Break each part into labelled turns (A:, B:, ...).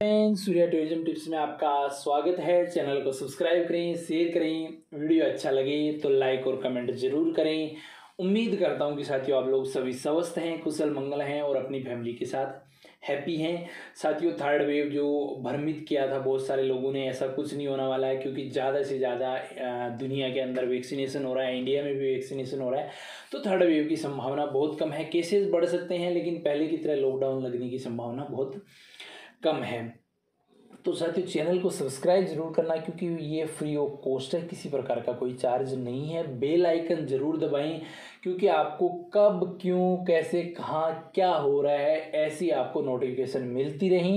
A: Surya tourism tips में आपका स्वागत है। चैनल को सब्सक्राइब करें, शेयर करें, वीडियो अच्छा लगे तो लाइक और कमेंट जरूर करें। उम्मीद करता हूं कि साथियों आप लोग सभी स्वस्थ हैं, कुशल मंगल हैं और अपनी फैमिली के साथ हैप्पी हैं। साथियों थर्ड वेव जो भ्रमित किया था बहुत सारे लोगों ने, ऐसा कुछ नहीं होने वाला है क्योंकि ज़्यादा से ज़्यादा दुनिया के अंदर वैक्सीनेशन हो रहा है, इंडिया में भी वैक्सीनेशन हो रहा है, तो थर्ड वेव की संभावना बहुत कम है। केसेस बढ़ सकते हैं लेकिन पहले की तरह लॉकडाउन लगने की संभावना बहुत कम है। तो साथियों चैनल को सब्सक्राइब जरूर करना क्योंकि ये फ्री ऑफ कॉस्ट है, किसी प्रकार का कोई चार्ज नहीं है। बेल आइकन जरूर दबाएं क्योंकि आपको कब क्यों कैसे कहाँ क्या हो रहा है ऐसी आपको नोटिफिकेशन मिलती रही।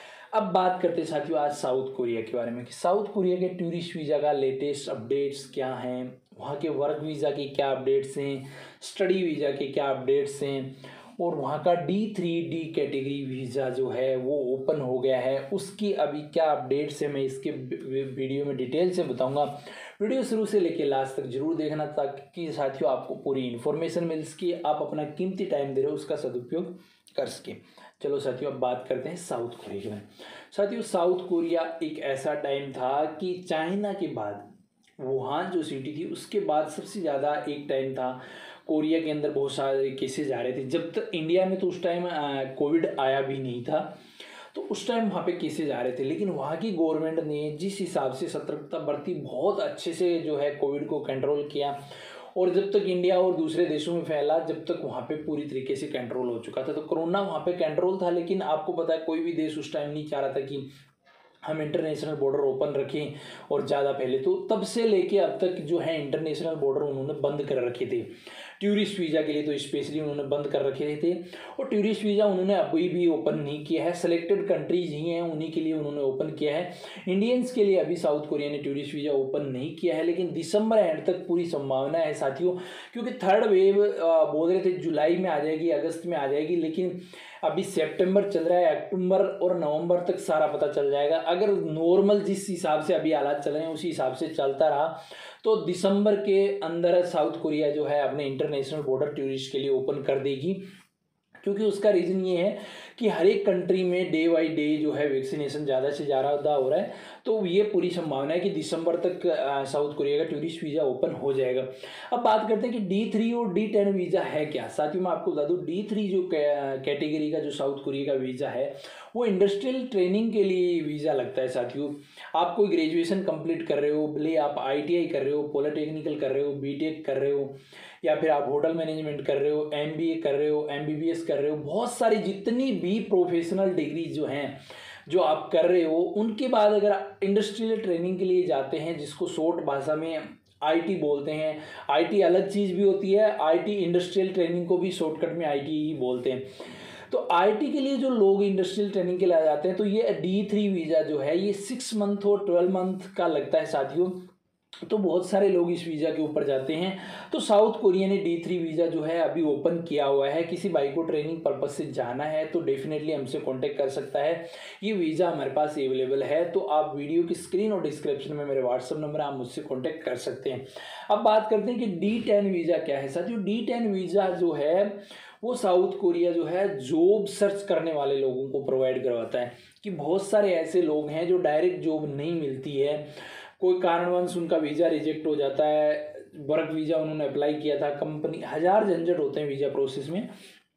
A: अब बात करते हैं साथियों आज साउथ कोरिया के बारे में कि साउथ कोरिया के टूरिस्ट वीज़ा का लेटेस्ट अपडेट्स क्या हैं, वहाँ के वर्क वीज़ा के क्या अपडेट्स हैं, स्टडी वीज़ा के क्या अपडेट्स हैं और वहाँ का D3D कैटेगरी वीज़ा जो है वो ओपन हो गया है, उसकी अभी क्या अपडेट्स है मैं इसके वीडियो में डिटेल से बताऊंगा। वीडियो शुरू से लेकर लास्ट तक जरूर देखना ताकि साथियों आपको पूरी इन्फॉर्मेशन मिल सके, आप अपना कीमती टाइम दे रहे हो उसका सदुपयोग कर सके। चलो साथियों अब बात करते हैं साउथ कोरिया के बारे में। साथियों साउथ कोरिया एक ऐसा टाइम था कि चाइना के बाद वुहान जो सिटी थी उसके बाद सबसे ज़्यादा एक टाइम था कोरिया के अंदर बहुत सारे केसेस आ रहे थे। जब तक इंडिया में तो उस टाइम कोविड आया भी नहीं था, तो उस टाइम वहाँ पे केसेस आ रहे थे, लेकिन वहाँ की गवर्नमेंट ने जिस हिसाब से सतर्कता बरती बहुत अच्छे से जो है कोविड को कंट्रोल किया। और जब तक इंडिया और दूसरे देशों में फैला जब तक वहाँ पे पूरी तरीके से कंट्रोल हो चुका था, तो कोरोना वहाँ पे कंट्रोल था। लेकिन आपको पता है कोई भी देश उस टाइम नहीं चाह रहा था कि हम इंटरनेशनल बॉर्डर ओपन रखें और ज़्यादा फैले, तो तब से लेके अब तक जो है इंटरनेशनल बॉर्डर उन्होंने बंद कर रखे थे। टूरिस्ट वीज़ा के लिए तो स्पेशली उन्होंने बंद कर रखे थे और टूरिस्ट वीज़ा उन्होंने अभी भी ओपन नहीं किया है। सेलेक्टेड कंट्रीज ही हैं उन्हीं के लिए उन्होंने ओपन किया है। इंडियंस के लिए अभी साउथ कोरिया ने टूरिस्ट वीज़ा ओपन नहीं किया है, लेकिन दिसंबर एंड तक पूरी संभावना है साथियों, क्योंकि थर्ड वेव बोल रहे थे जुलाई में आ जाएगी, अगस्त में आ जाएगी, लेकिन अभी सितंबर चल रहा है, अक्टूबर और नवंबर तक सारा पता चल जाएगा। अगर नॉर्मल जिस हिसाब से अभी हालात चल रहे हैं उसी हिसाब से चलता रहा तो दिसंबर के अंदर साउथ कोरिया जो है अपने इंटरनेशनल बॉर्डर टूरिस्ट के लिए ओपन कर देगी। क्योंकि उसका रीज़न ये है कि हर एक कंट्री में डे बाई डे जो है वैक्सीनेशन ज़्यादा से ज़्यादा हो रहा है, तो ये पूरी संभावना है कि दिसंबर तक साउथ कोरिया का टूरिस्ट वीज़ा ओपन हो जाएगा। अब बात करते हैं कि D3 और D10 वीज़ा है क्या। साथियों मैं आपको बता दूँ D3 जो कैटेगरी का जो साउथ कोरिया का वीज़ा है वो इंडस्ट्रियल ट्रेनिंग के लिए वीज़ा लगता है। साथियों आप कोई ग्रेजुएशन कंप्लीट कर रहे हो, भले आप ITI कर रहे हो, पॉलिटेक्निकल कर रहे हो, BTech कर रहे हो, या फिर आप होटल मैनेजमेंट कर रहे हो, MBA कर रहे हो, MBBS कर रहे हो, बहुत सारी जितनी भी प्रोफेशनल डिग्री जो हैं जो आप कर रहे हो, उनके बाद अगर इंडस्ट्रियल ट्रेनिंग के लिए जाते हैं जिसको शॉर्ट भाषा में IT बोलते हैं। IT अलग चीज़ भी होती है, IT इंडस्ट्रियल ट्रेनिंग को भी शॉर्टकट में IT ही बोलते हैं। तो IT के लिए जो लोग इंडस्ट्रियल ट्रेनिंग के लिए जाते हैं तो ये D3 वीज़ा जो है ये 6 मंथ और 12 मंथ का लगता है साथियों, तो बहुत सारे लोग इस वीज़ा के ऊपर जाते हैं। तो साउथ कोरिया ने D3 वीज़ा जो है अभी ओपन किया हुआ है। किसी भाई को ट्रेनिंग पर्पस से जाना है तो डेफिनेटली हमसे कांटेक्ट कर सकता है, ये वीज़ा हमारे पास अवेलेबल है। तो आप वीडियो की स्क्रीन और डिस्क्रिप्शन में मेरे व्हाट्सअप नंबर आप मुझसे कॉन्टेक्ट कर सकते हैं। अब बात करते हैं कि D10 वीज़ा क्या है। साथियों D10 वीज़ा जो है वो साउथ कोरिया जो है जॉब सर्च करने वाले लोगों को प्रोवाइड करवाता है। कि बहुत सारे ऐसे लोग हैं जो डायरेक्ट जॉब नहीं मिलती है, कोई कारणवश उनका वीज़ा रिजेक्ट हो जाता है, वर्क वीज़ा उन्होंने अप्लाई किया था, कंपनी हजार झंझट होते हैं वीज़ा प्रोसेस में,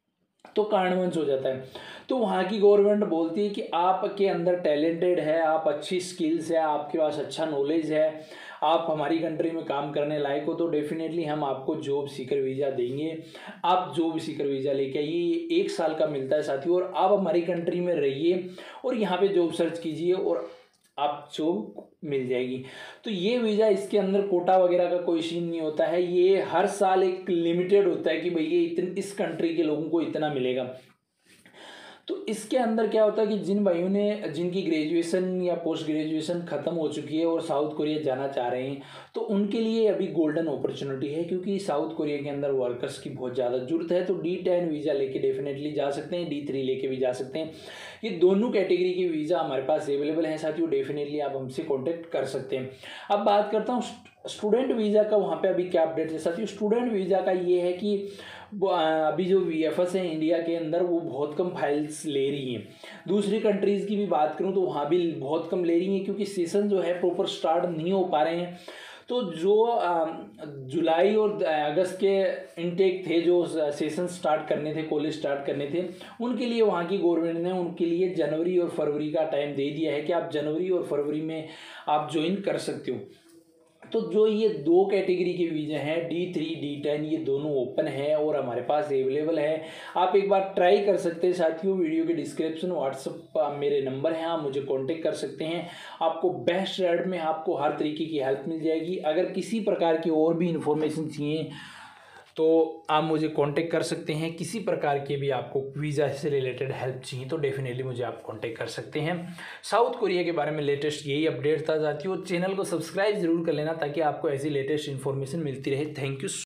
A: तो कारणवश हो जाता है। तो वहाँ की गवर्नमेंट बोलती है कि आपके अंदर टैलेंटेड है, आप अच्छी स्किल्स है, आपके पास अच्छा नॉलेज है, आप हमारी कंट्री में काम करने लायक हो, तो डेफिनेटली हम आपको जॉब सीकर वीज़ा देंगे। आप जॉब सीकर वीज़ा लेके आइए, ये 1 साल का मिलता है साथियों, और आप हमारी कंट्री में रहिए और यहाँ पे जॉब सर्च कीजिए और आप जॉब मिल जाएगी। तो ये वीज़ा इसके अंदर कोटा वगैरह का कोई सीन नहीं होता है, ये हर साल एक लिमिटेड होता है कि भाई ये इस कंट्री के लोगों को इतना मिलेगा। तो इसके अंदर क्या होता है कि जिन भाइयों ने जिनकी ग्रेजुएशन या पोस्ट ग्रेजुएशन ख़त्म हो चुकी है और साउथ कोरिया जाना चाह रहे हैं तो उनके लिए अभी गोल्डन अपॉर्चुनिटी है, क्योंकि साउथ कोरिया के अंदर वर्कर्स की बहुत ज़्यादा ज़रूरत है। तो D10 वीज़ा लेके डेफिनेटली जा सकते हैं, D3 लेके भी जा सकते हैं। ये दोनों कैटेगरी की वीज़ा हमारे पास अवेलेबल है साथियों, डेफिनेटली आप हमसे कॉन्टेक्ट कर सकते हैं। अब बात करता हूँ स्टूडेंट वीज़ा का, वहाँ पे अभी क्या अपडेट है साथियों। स्टूडेंट वीज़ा का ये है कि अभी जो VFS है इंडिया के अंदर वो बहुत कम फाइल्स ले रही हैं। दूसरी कंट्रीज़ की भी बात करूँ तो वहाँ भी बहुत कम ले रही हैं, क्योंकि सेशन जो है प्रॉपर स्टार्ट नहीं हो पा रहे हैं। तो जो जुलाई और अगस्त के इनटेक थे, जो सेशन स्टार्ट करने थे, कॉलेज स्टार्ट करने थे, उनके लिए वहाँ की गवर्नमेंट ने उनके लिए जनवरी और फरवरी का टाइम दे दिया है कि आप जनवरी और फरवरी में आप ज्वाइन कर सकते हो। तो जो ये दो कैटेगरी के वीज़े हैं D3 D10, ये दोनों ओपन है और हमारे पास अवेलेबल है। आप एक बार ट्राई कर सकते हैं साथियों। वीडियो के डिस्क्रिप्शन व्हाट्सएप मेरे नंबर हैं, आप मुझे कांटेक्ट कर सकते हैं। आपको बेस्ट रेट में आपको हर तरीके की हेल्प मिल जाएगी। अगर किसी प्रकार की और भी इंफॉर्मेशन चाहिए तो आप मुझे कांटेक्ट कर सकते हैं। किसी प्रकार के भी आपको वीज़ा से रिलेटेड हेल्प चाहिए तो डेफिनेटली मुझे आप कांटेक्ट कर सकते हैं। साउथ कोरिया के बारे में लेटेस्ट यही अपडेट था साथियों। चैनल को सब्सक्राइब जरूर कर लेना ताकि आपको ऐसी लेटेस्ट इन्फॉर्मेशन मिलती रहे। Thank you.